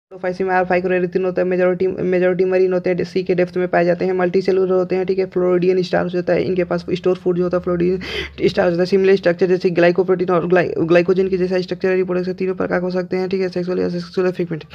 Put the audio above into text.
फाइसी में R5 होता है, मेजोरिटी मरीन होते हैं, सी के डेप्थ में पाए जाते हैं, मल्टी सेलुलर होते हैं, ठीक है। फ्लोरिडियन स्टार्च होता है, इनके पास स्टोर फूड जो होता है फ्लोरिडियन स्टार्च होता है। सिमिलर स्ट्रक्चर जैसे ग्लाइकोप्रोटीन और ग्लाइकोजन के जैसा स्ट्रक्चर रिप्रोडक्शन तीनों प्रकार हो सकते हैं, ठीक है। Sexual frequent